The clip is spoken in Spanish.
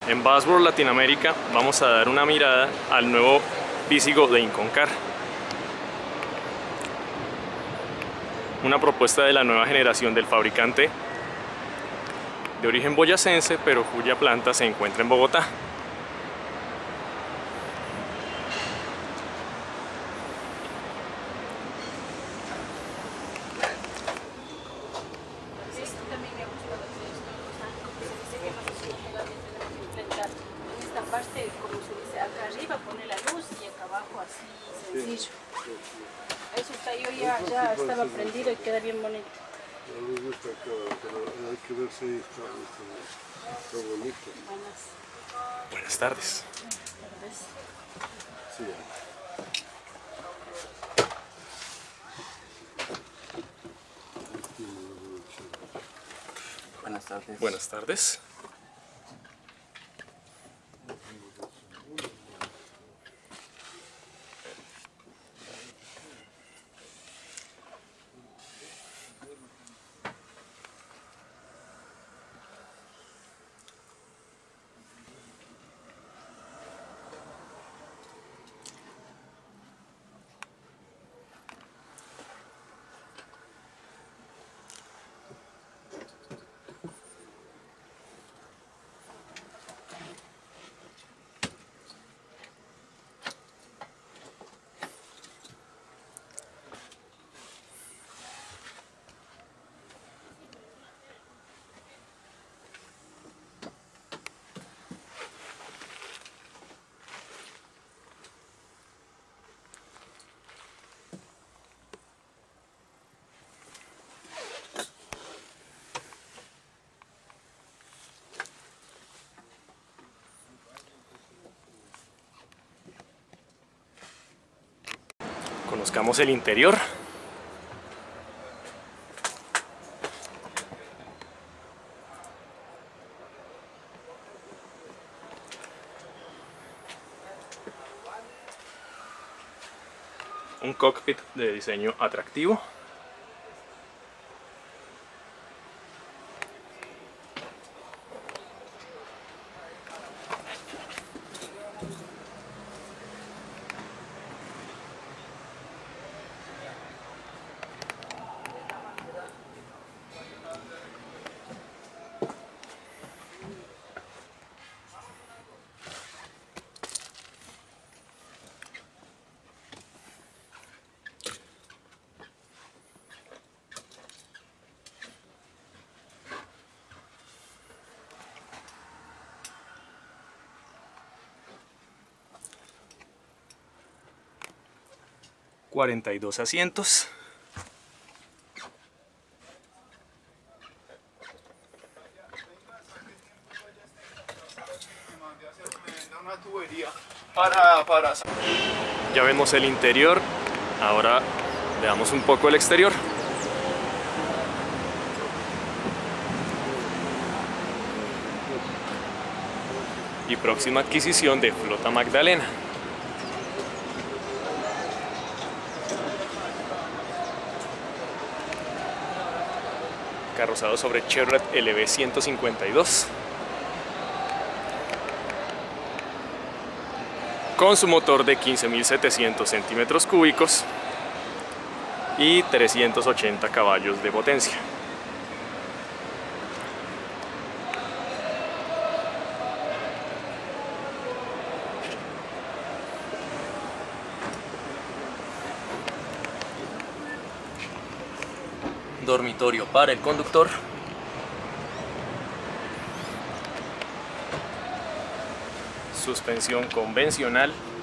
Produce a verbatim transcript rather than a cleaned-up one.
En Bassworld Latinoamérica vamos a dar una mirada al nuevo Visigo de Inconcar. Una propuesta de la nueva generación del fabricante de origen boyacense, pero cuya planta se encuentra en Bogotá. Parte, como se dice, acá arriba pone la luz y acá abajo así sencillo. Eso está yo ya, ya estaba prendido y queda bien bonito. La luz está acá, pero hay que ver si está, está bonito. Buenas. Buenas tardes. Buenas tardes. Sí. Buenas tardes. Buenas tardes. Conozcamos el interior. Un cockpit de diseño atractivo. cuarenta y dos asientos. Para, para... Ya vemos el interior, ahora veamos un poco el exterior. Y próxima adquisición de Flota Magdalena. Carrozado sobre Chevrolet L V ciento cincuenta y dos. Con su motor de quince mil setecientos centímetros cúbicos y trescientos ochenta caballos de potencia. Dormitorio para el conductor. Suspensión convencional.